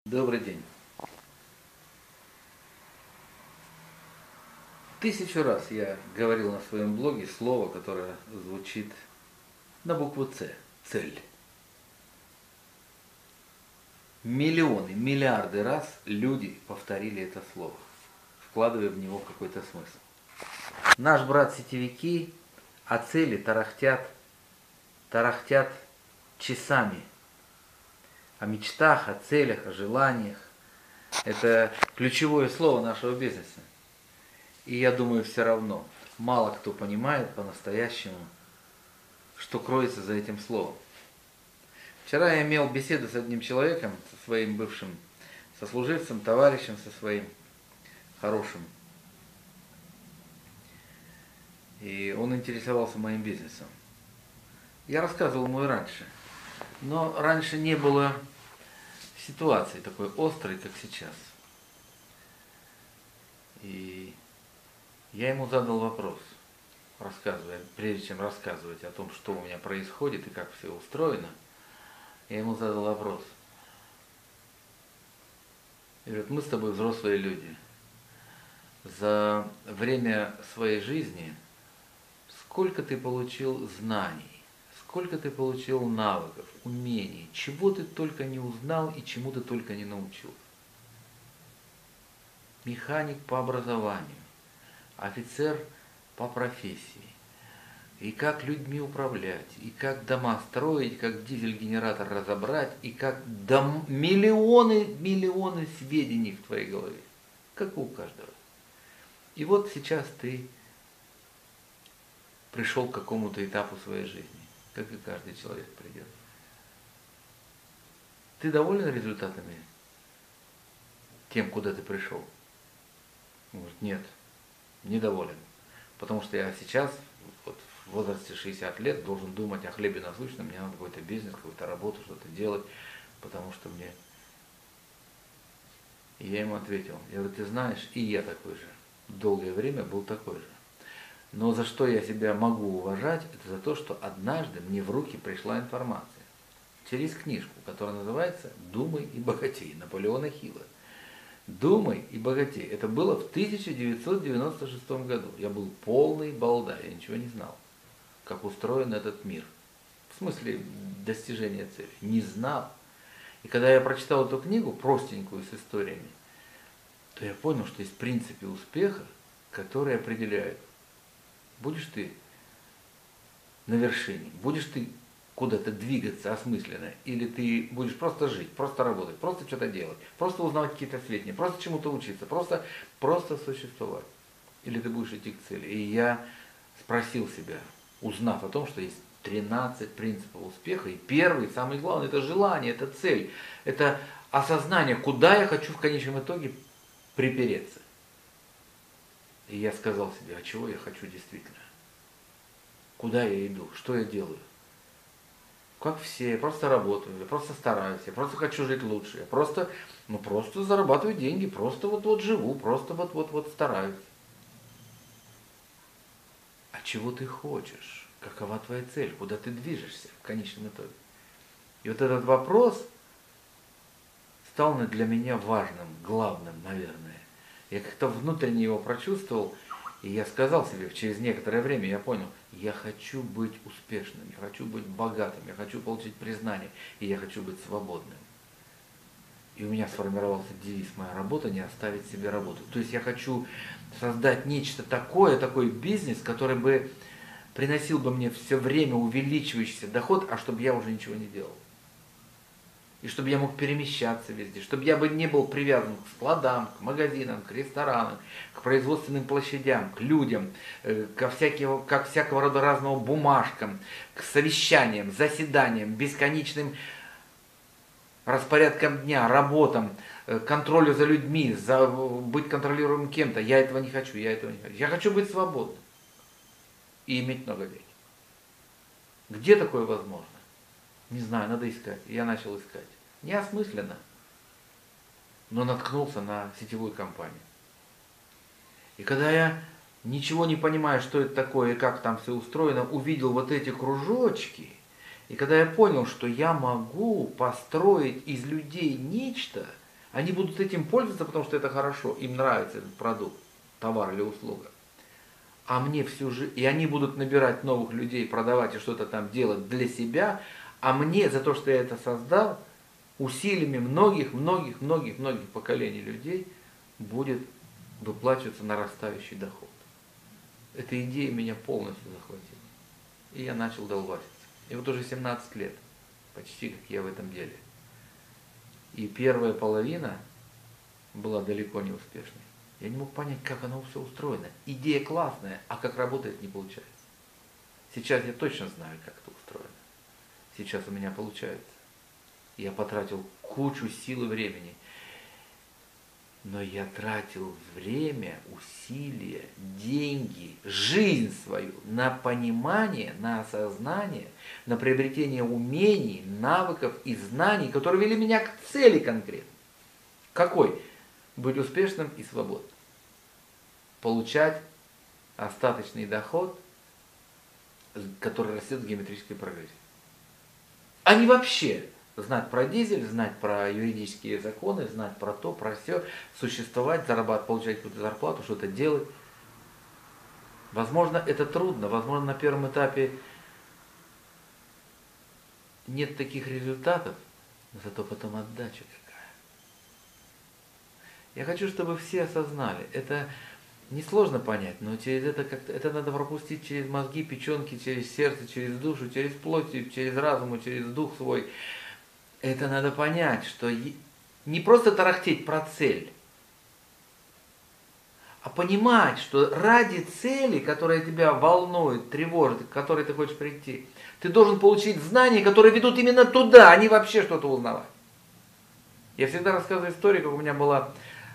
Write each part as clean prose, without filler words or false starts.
Добрый день. 1000 раз я говорил на своем блоге слово, которое звучит на букву Ц. Цель. Миллионы, миллиарды раз люди повторили это слово, вкладывая в него какой-то смысл. Наш брат-сетевики о цели тарахтят часами. О мечтах, о целях, о желаниях. Это ключевое слово нашего бизнеса. И я думаю, все равно мало кто понимает по-настоящему, что кроется за этим словом. Вчера я имел беседу с одним человеком, со своим бывшим сослуживцем, товарищем со своим хорошим. И он интересовался моим бизнесом. Я рассказывал ему и раньше. Но раньше не было ситуации такой острой, как сейчас. И я ему задал вопрос, прежде чем рассказывать о том, что у меня происходит и как все устроено, я ему задал вопрос. И говорит, мы с тобой взрослые люди. За время своей жизни сколько ты получил знаний, сколько ты получил навыков, умений, чего ты только не узнал и чему ты только не научился. Механик по образованию, офицер по профессии, и как людьми управлять, и как дома строить, как дизель-генератор разобрать, и как миллионы сведений в твоей голове, как у каждого. И вот сейчас ты пришел к какому-то этапу своей жизни, как и каждый человек придет. Ты доволен результатами тем, куда ты пришел? Он говорит, нет, недоволен. Потому что я сейчас, вот в возрасте 60 лет, должен думать о хлебе насущном, мне надо какой-то бизнес, какую-то работу, что-то делать, потому что мне... И я ему ответил, я говорю, ты знаешь, и я такой же. Долгое время был такой же. Но за что я себя могу уважать, это за то, что однажды мне в руки пришла информация. Через книжку, которая называется «Думай и богатей» Наполеона Хилла. «Думай и богатей». Это было в 1996 году. Я был полный балда, я ничего не знал, как устроен этот мир. В смысле достижения цели. Не знал. И когда я прочитал эту книгу, простенькую, с историями, то я понял, что есть принципы успеха, которые определяют, будешь ты на вершине, будешь ты куда-то двигаться осмысленно, или ты будешь просто жить, просто работать, просто что-то делать, просто узнавать какие-то сведения, просто чему-то учиться, просто существовать. Или ты будешь идти к цели. И я спросил себя, узнав о том, что есть 13 принципов успеха, и первый, самый главный, это желание, это цель, это осознание, куда я хочу в конечном итоге припереться. И я сказал себе, а чего я хочу действительно? Куда я иду? Что я делаю? Как все, я просто работаю, я просто стараюсь, я просто хочу жить лучше, я просто зарабатываю деньги, просто вот живу, просто вот стараюсь. А чего ты хочешь? Какова твоя цель? Куда ты движешься в конечном итоге? И вот этот вопрос стал для меня важным, главным, наверное. Я как-то внутренне его прочувствовал, и я сказал себе, через некоторое время я понял, я хочу быть успешным, я хочу быть богатым, я хочу получить признание, и я хочу быть свободным. И у меня сформировался девиз «Моя работа, не оставить себе работу». То есть я хочу создать нечто такое, такой бизнес, который бы приносил бы мне все время увеличивающийся доход, а чтобы я уже ничего не делал. И чтобы я мог перемещаться везде, чтобы я бы не был привязан к складам, к магазинам, к ресторанам, к производственным площадям, к людям, ко всякого рода разного бумажкам, к совещаниям, заседаниям, бесконечным распорядкам дня, работам, контролю за людьми, быть контролируемым кем-то. Я этого не хочу, Я хочу быть свободным и иметь много денег. Где такое возможно? Не знаю, надо искать. Я начал искать. Неосмысленно. Но наткнулся на сетевую компанию. И когда я, ничего не понимая, что это такое и как там все устроено, увидел вот эти кружочки, и когда я понял, что я могу построить из людей нечто, Они будут этим пользоваться, потому что это хорошо, им нравится этот продукт, товар или услуга. А мне всю жизнь, и они будут набирать новых людей, продавать и что-то там делать для себя, а мне за то, что я это создал, усилиями многих поколений людей будет выплачиваться нарастающий доход. Эта идея меня полностью захватила. И я начал долбаситься. И вот уже 17 лет, почти как я в этом деле. И первая половина была далеко не успешной. Я не мог понять, как оно все устроено. Идея классная, а как работает, не получается. Сейчас я точно знаю, как это устроено. Сейчас у меня получается. Я потратил кучу сил и времени. Но я тратил время, усилия, деньги, жизнь свою на понимание, на осознание, на приобретение умений, навыков и знаний, которые вели меня к цели конкретной. Какой? Быть успешным и свободным. Получать остаточный доход, который растет в геометрической прогрессии. А не вообще знать про дизель, знать про юридические законы, знать про то, про все, существовать, зарабатывать, получать какую-то зарплату, что-то делать. Возможно, это трудно, возможно, на первом этапе нет таких результатов, но зато потом отдача какая. Я хочу, чтобы все осознали, это несложно понять, но через это как-то это надо пропустить через мозги, печенки, через сердце, через душу, через плоть, через разум, через дух свой. Это надо понять, что не просто тарахтеть про цель, а понимать, что ради цели, которая тебя волнует, тревожит, к которой ты хочешь прийти, ты должен получить знания, которые ведут именно туда, а не вообще что-то узнавать. Я всегда рассказываю историю, как у меня была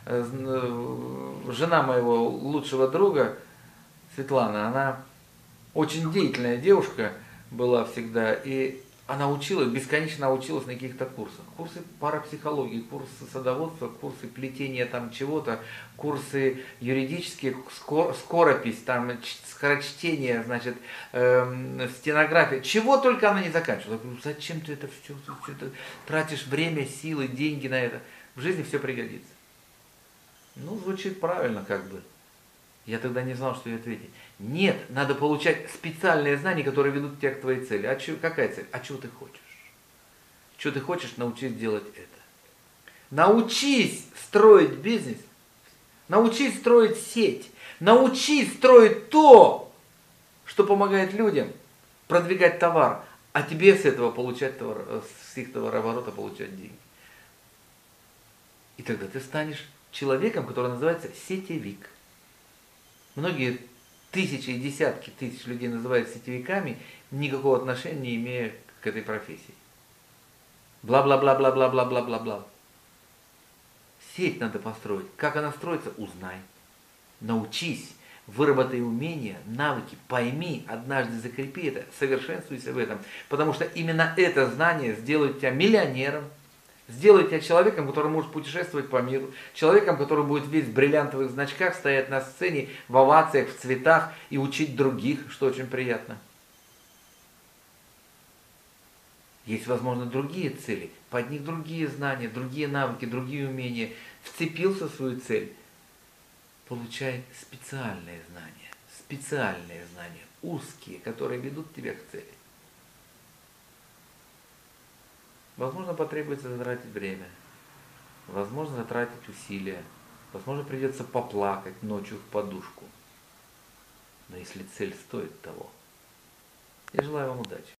жена моего лучшего друга, Светлана. Она очень деятельная девушка была всегда, и она училась, бесконечно училась на каких-то курсах. Курсы парапсихологии, курсы садоводства, курсы плетения там чего-то, курсы юридические, скоропись, там, скорочтение, значит, стенография. Чего только она не заканчивала. Я говорю, зачем ты это все тратишь время, силы, деньги на это? В жизни все пригодится. Ну, звучит правильно как бы. Я тогда не знал, что ей ответить. Нет, надо получать специальные знания, которые ведут тебя к твоей цели. А какая цель? А чего ты хочешь? Что ты хочешь, научись делать это. Научись строить бизнес. Научись строить сеть. Научись строить то, что помогает людям продвигать товар. А тебе с этого получать товар, с их товарооборота получать деньги. И тогда ты станешь человеком, который называется сетевик. Многие тысячи и десятки тысяч людей называют сетевиками, никакого отношения не имея к этой профессии. Бла-бла-бла-бла-бла-бла-бла-бла-бла. Сеть надо построить. Как она строится, узнай. Научись, выработай умения, навыки, пойми, однажды закрепи это, совершенствуйся в этом. Потому что именно это знание сделает тебя миллионером, сделает тебя человеком, который может путешествовать по миру, человеком, который будет весь в бриллиантовых значках, стоять на сцене, в овациях, в цветах и учить других, что очень приятно. Есть, возможно, другие цели, под них другие знания, другие навыки, другие умения. Вцепился в свою цель, получай специальные знания, узкие, которые ведут тебя к цели. Возможно, потребуется затратить время, возможно, затратить усилия, возможно, придется поплакать ночью в подушку. Но если цель стоит того, я желаю вам удачи.